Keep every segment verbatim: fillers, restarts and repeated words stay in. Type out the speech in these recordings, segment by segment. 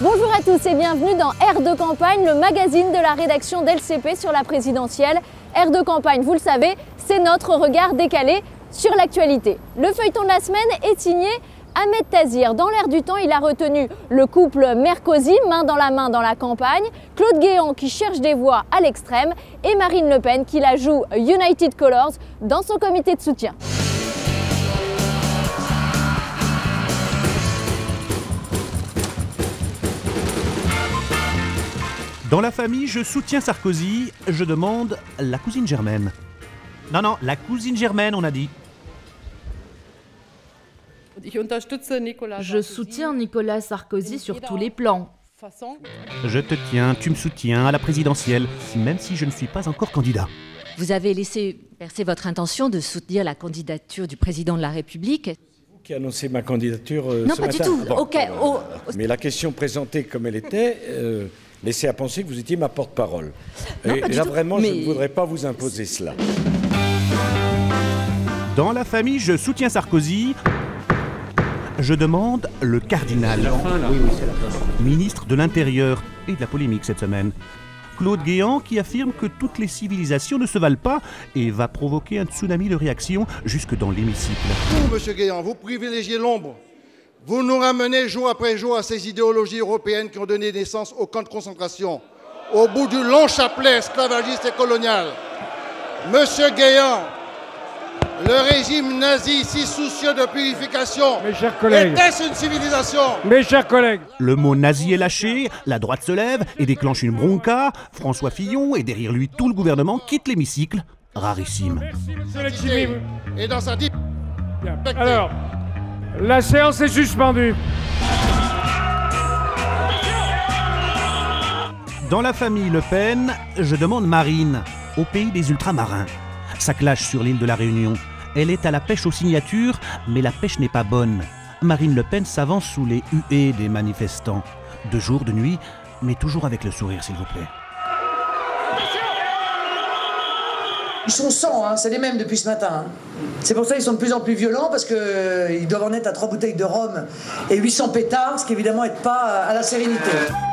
Bonjour à tous et bienvenue dans Air de campagne, le magazine de la rédaction d'L C P sur la présidentielle. Air de campagne, vous le savez, c'est notre regard décalé sur l'actualité. Le feuilleton de la semaine est signé Ahmed Tazir. Dans l'air du temps, il a retenu le couple Merkozy, main dans la main dans la campagne, Claude Guéant qui cherche des voix à l'extrême et Marine Le Pen qui la joue United Colors dans son comité de soutien. Dans la famille, je soutiens Sarkozy, je demande la cousine Germaine. Non, non, la cousine Germaine, on a dit. Je soutiens Nicolas Sarkozy sur tous les plans. Je te tiens, tu me soutiens à la présidentielle, même si je ne suis pas encore candidat. Vous avez laissé percer votre intention de soutenir la candidature du président de la République. Qui a annoncé ma candidature euh, Non, ce pas matin. du tout. Bon, Okay. Oh. Mais la question présentée comme elle était euh, laissait à penser que vous étiez ma porte-parole. Non, Et pas du là, tout. vraiment, Mais... je ne voudrais pas vous imposer cela. Dans la famille, je soutiens Sarkozy. Je demande le cardinal, Oui, oui, c'est la fin. ministre de l'Intérieur et de la polémique cette semaine. Claude Guéant qui affirme que toutes les civilisations ne se valent pas et va provoquer un tsunami de réactions jusque dans l'hémicycle. Vous, monsieur Guéant, vous privilégiez l'ombre. Vous nous ramenez jour après jour à ces idéologies européennes qui ont donné naissance aux camps de concentration, au bout du long chapelet esclavagiste et colonial. Monsieur Guéant, le régime nazi, si soucieux de purification, Mes chers collègues, était-ce une civilisation? mes chers collègues, Le mot nazi est lâché, la droite se lève et déclenche une bronca. François Fillon et derrière lui tout le gouvernement quitte l'hémicycle. Rarissime. merci monsieur Leximi. Et dans sa dip... Bien. Alors, la séance est suspendue. Dans la famille Le Pen, je demande Marine, au pays des ultramarins. Ça clash sur l'île de la Réunion. Elle est à la pêche aux signatures, mais la pêche n'est pas bonne. Marine Le Pen s'avance sous les huées des manifestants. De jour, de nuit, mais toujours avec le sourire, s'il vous plaît. Ils sont cent, hein, c'est les mêmes depuis ce matin. Hein. C'est pour ça qu'ils sont de plus en plus violents, parce qu'ils euh, doivent en être à trois bouteilles de rhum et huit cents pétards, ce qui évidemment n'aide pas à la sérénité.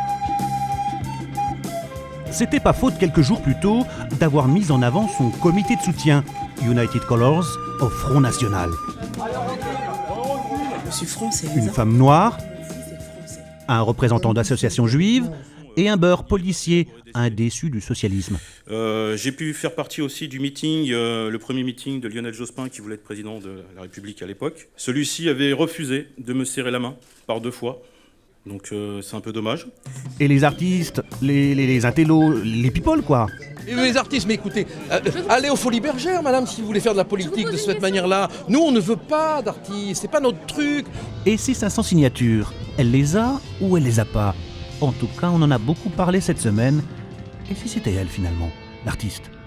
C'était pas faute quelques jours plus tôt d'avoir mis en avant son comité de soutien, United Colors, au Front National. Je suis française. Une femme noire, un représentant d'association juive et un beurre policier, un déçu du socialisme. Euh, j'ai pu faire partie aussi du meeting, euh, le premier meeting de Lionel Jospin qui voulait être président de la République à l'époque. Celui-ci avait refusé de me serrer la main par deux fois, donc euh, c'est un peu dommage. Et les artistes, les, les, les intellos, les people quoi. Et les artistes, mais écoutez, euh, allez aux Folies Bergères, madame, si vous voulez faire de la politique de cette manière-là. Nous, on ne veut pas d'artistes, c'est pas notre truc. Et ces cinq cents signatures, elle les a ou elle les a pas? En tout cas, on en a beaucoup parlé cette semaine. Et si c'était elle finalement, l'artiste?